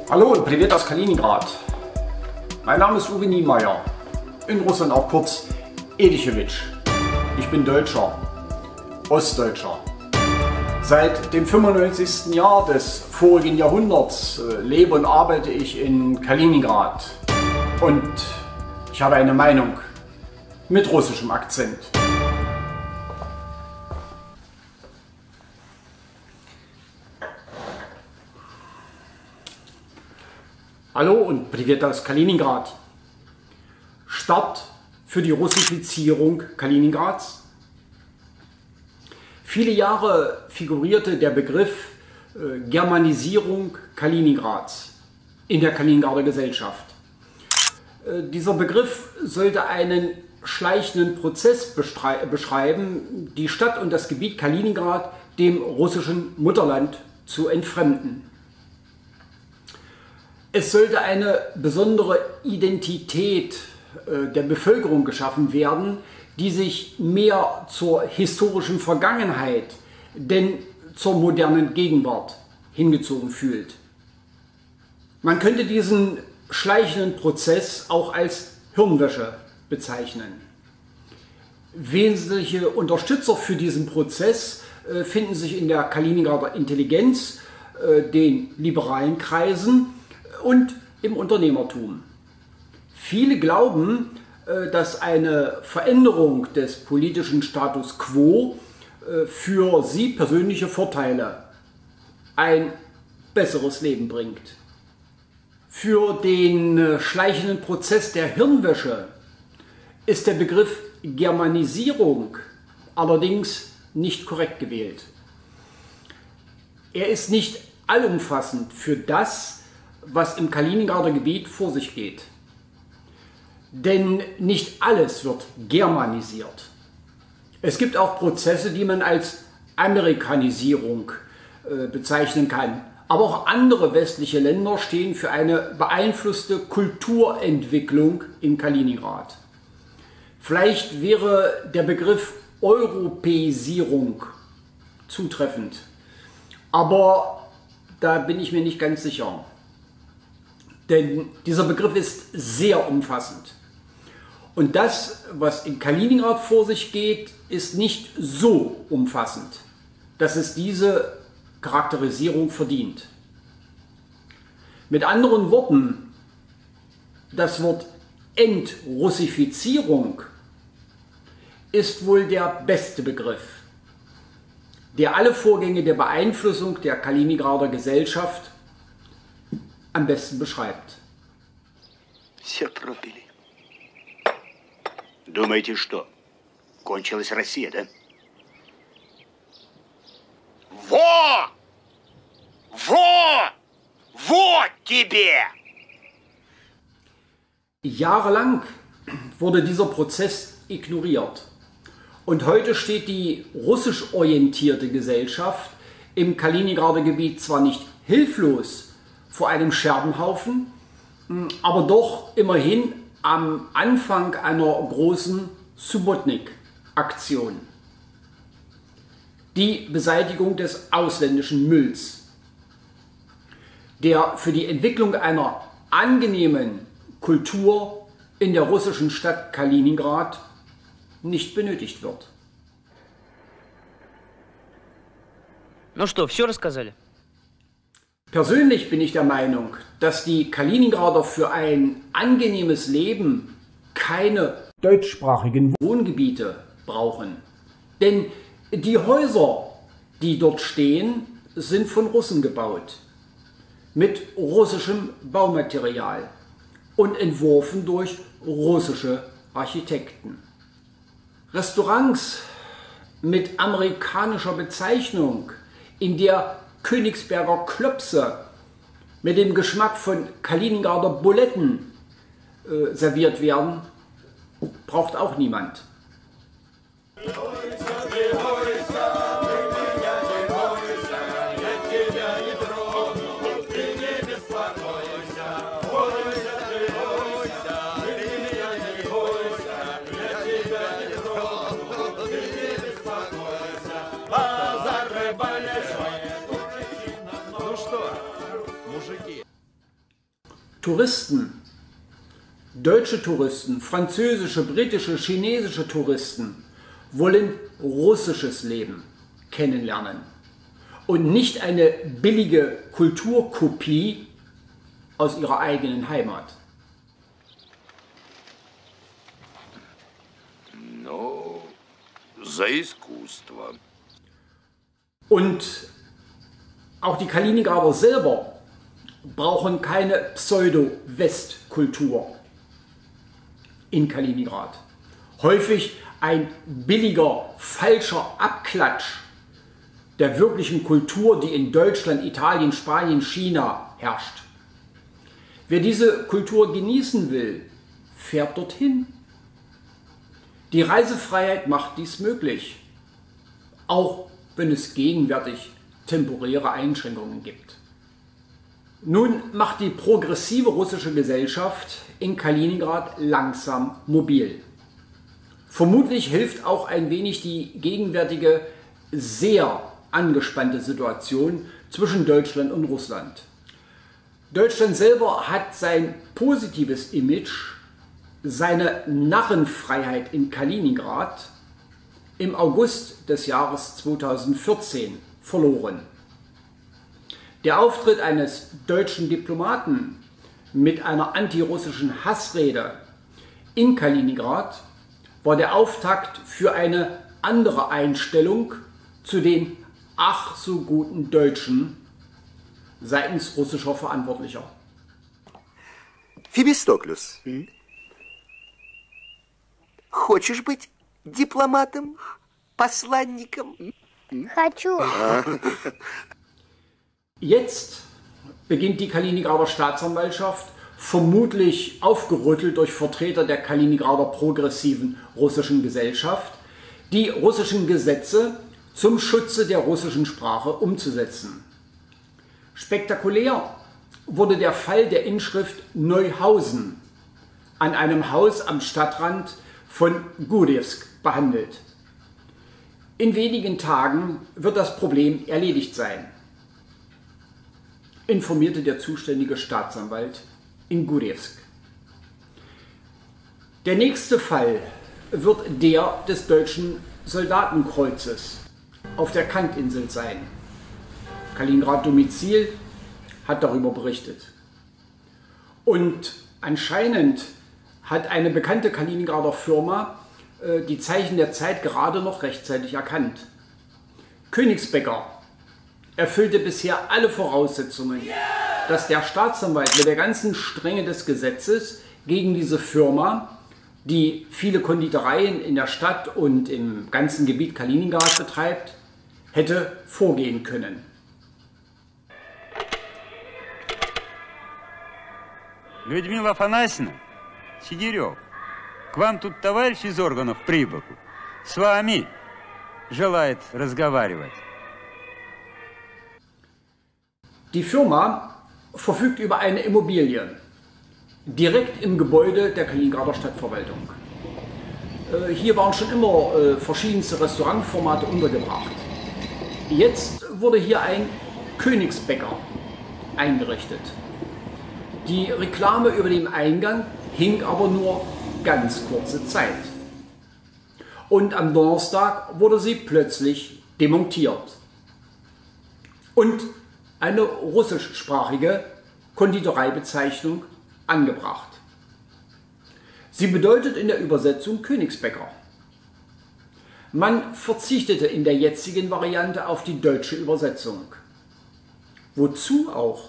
Hallo und Privet aus Kaliningrad. Mein Name ist Uwe Niemeyer, in Russland auch kurz Edichewitsch. Ich bin Deutscher, Ostdeutscher. Seit dem 95. Jahr des vorigen Jahrhunderts lebe und arbeite ich in Kaliningrad. Und ich habe eine Meinung mit russischem Akzent. Hallo und Privet aus Kaliningrad. Start für die Russifizierung Kaliningrads. Viele Jahre figurierte der Begriff Germanisierung Kaliningrads in der Kaliningrader Gesellschaft. Dieser Begriff sollte einen schleichenden Prozess beschreiben, die Stadt und das Gebiet Kaliningrad dem russischen Mutterland zu entfremden. Es sollte eine besondere Identität der Bevölkerung geschaffen werden, die sich mehr zur historischen Vergangenheit, denn zur modernen Gegenwart hingezogen fühlt. Man könnte diesen schleichenden Prozess auch als Hirnwäsche bezeichnen. Wesentliche Unterstützer für diesen Prozess finden sich in der Kaliningrader Intelligenz, den liberalen Kreisen und im Unternehmertum. Viele glauben, dass eine Veränderung des politischen Status quo für sie persönliche Vorteile, ein besseres Leben bringt. Für den schleichenden Prozess der Hirnwäsche ist der Begriff Germanisierung allerdings nicht korrekt gewählt. Er ist nicht allumfassend für das, was im Kaliningrader Gebiet vor sich geht. Denn nicht alles wird germanisiert. Es gibt auch Prozesse, die man als Amerikanisierung bezeichnen kann. Aber auch andere westliche Länder stehen für eine beeinflusste Kulturentwicklung in Kaliningrad. Vielleicht wäre der Begriff Europäisierung zutreffend, aber da bin ich mir nicht ganz sicher. Denn dieser Begriff ist sehr umfassend. Und das, was in Kaliningrad vor sich geht, ist nicht so umfassend, dass es diese Charakterisierung verdient. Mit anderen Worten, das Wort Entrussifizierung ist wohl der beste Begriff, der alle Vorgänge der Beeinflussung der Kaliningrader Gesellschaft am besten beschreibt. Все пропили. Думаете, что? Кончилась Россия, да? Во! Во! Вот тебе! Jahrelang wurde dieser Prozess ignoriert. Und heute steht die russisch orientierte Gesellschaft im Kaliningrader Gebiet zwar nicht hilflos vor einem Scherbenhaufen, aber doch immerhin am Anfang einer großen Subotnik-Aktion. Die Beseitigung des ausländischen Mülls, der für die Entwicklung einer angenehmen Kultur in der russischen Stadt Kaliningrad nicht benötigt wird. Ну что, все рассказали? Persönlich bin ich der Meinung, dass die Kaliningrader für ein angenehmes Leben keine deutschsprachigen Wohngebiete brauchen. Denn die Häuser, die dort stehen, sind von Russen gebaut, mit russischem Baumaterial und entworfen durch russische Architekten. Restaurants mit amerikanischer Bezeichnung, in der Königsberger Klopse mit dem Geschmack von Kaliningrader Buletten serviert werden, braucht auch niemand. Ну что, мужики? Touristen, deutsche Touristen, französische, britische, chinesische Touristen wollen russisches Leben kennenlernen und nicht eine billige Kulturkopie aus ihrer eigenen Heimat. Ну, за искусство. Und auch die Kaliningrader selber brauchen keine Pseudo-Westkultur in Kaliningrad. Häufig ein billiger, falscher Abklatsch der wirklichen Kultur, die in Deutschland, Italien, Spanien, China herrscht. Wer diese Kultur genießen will, fährt dorthin. Die Reisefreiheit macht dies möglich, auch wenn es gegenwärtig temporäre Einschränkungen gibt. Nun macht die progressive russische Gesellschaft in Kaliningrad langsam mobil. Vermutlich hilft auch ein wenig die gegenwärtige, sehr angespannte Situation zwischen Deutschland und Russland. Deutschland selber hat sein positives Image, seine Narrenfreiheit in Kaliningrad im August des Jahres 2014 verloren. Der Auftritt eines deutschen Diplomaten mit einer antirussischen Hassrede in Kaliningrad war der Auftakt für eine andere Einstellung zu den ach so guten Deutschen seitens russischer Verantwortlicher. Фебистоклюс, хочешь быть дипломатом, посланником? Хочу. Jetzt beginnt die Kaliningrader Staatsanwaltschaft, vermutlich aufgerüttelt durch Vertreter der Kaliningrader progressiven russischen Gesellschaft, die russischen Gesetze zum Schutze der russischen Sprache umzusetzen. Spektakulär wurde der Fall der Inschrift Neuhausen an einem Haus am Stadtrand von Gurjewsk behandelt. In wenigen Tagen wird das Problem erledigt sein, informierte der zuständige Staatsanwalt in Gurjewsk. Der nächste Fall wird der des deutschen Soldatenkreuzes auf der Kantinsel sein. Kaliningrad Domizil hat darüber berichtet. Und anscheinend hat eine bekannte Kaliningrader Firma die Zeichen der Zeit gerade noch rechtzeitig erkannt. Königsbecker erfüllte bisher alle Voraussetzungen, dass der Staatsanwalt mit der ganzen Strenge des Gesetzes gegen diese Firma, die viele Konditoreien in der Stadt und im ganzen Gebiet Kaliningrad betreibt, hätte vorgehen können. Людмила Афанасьевна, Сидерев, к вам тут товарищ из органов прибыл. С вами желает разговаривать. Die Firma verfügt über eine Immobilie direkt im Gebäude der Kaliningrader Stadtverwaltung. Hier waren schon immer verschiedenste Restaurantformate untergebracht. Jetzt wurde hier ein Königsbäcker eingerichtet. Die Reklame über dem Eingang hing aber nur ganz kurze Zeit. Und am Donnerstag wurde sie plötzlich demontiert. Und eine russischsprachige Konditoreibezeichnung angebracht. Sie bedeutet in der Übersetzung Königsbäcker. Man verzichtete in der jetzigen Variante auf die deutsche Übersetzung. Wozu auch?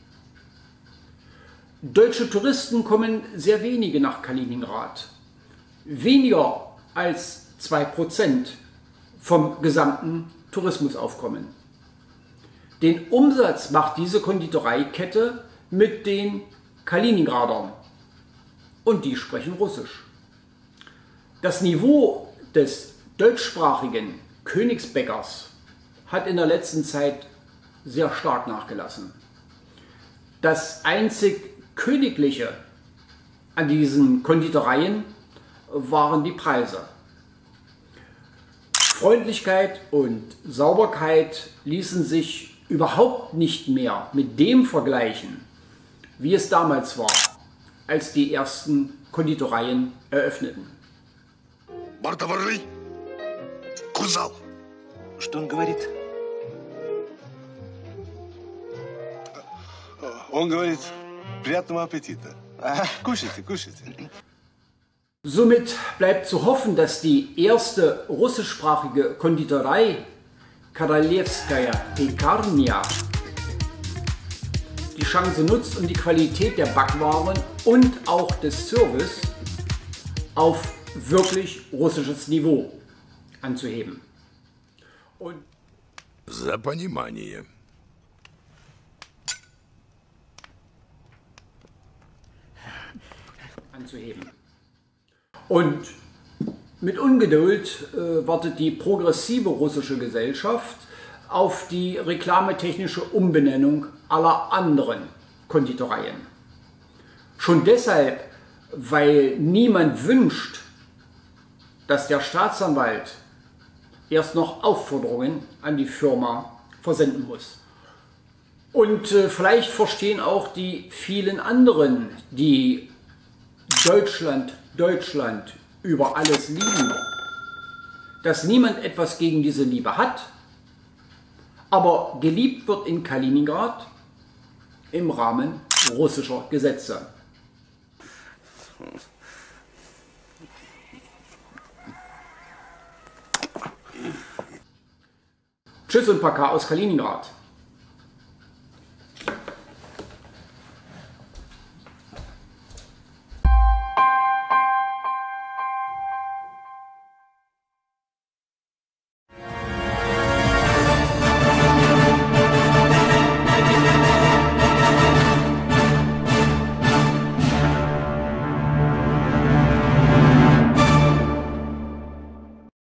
Deutsche Touristen kommen sehr wenige nach Kaliningrad. Weniger als 2% vom gesamten Tourismusaufkommen. Den Umsatz macht diese Konditoreikette mit den Kaliningradern. Und die sprechen Russisch. Das Niveau des deutschsprachigen Königsbäckers hat in der letzten Zeit sehr stark nachgelassen. Das einzig Königliche an diesen Konditoreien waren die Preise. Freundlichkeit und Sauberkeit ließen sich überhaupt nicht mehr mit dem vergleichen, wie es damals war, als die ersten Konditoreien eröffneten. Бортоварный! Кузал! Что он говорит? Он говорит, приятного аппетита. Кушайте, кушайте. Somit bleibt zu hoffen, dass die erste russischsprachige Konditorei Korolewskaja Pekarnia die Chance nutzt, um die Qualität der Backwaren und auch des Service auf wirklich russisches Niveau anzuheben. Und За понимание. Und mit Ungeduld wartet die progressive russische Gesellschaft auf die reklametechnische Umbenennung aller anderen Konditoreien. Schon deshalb, weil niemand wünscht, dass der Staatsanwalt erst noch Aufforderungen an die Firma versenden muss. Und vielleicht verstehen auch die vielen anderen, die Deutschland über alles lieben, dass niemand etwas gegen diese Liebe hat, aber geliebt wird in Kaliningrad im Rahmen russischer Gesetze. Tschüss und Paka aus Kaliningrad.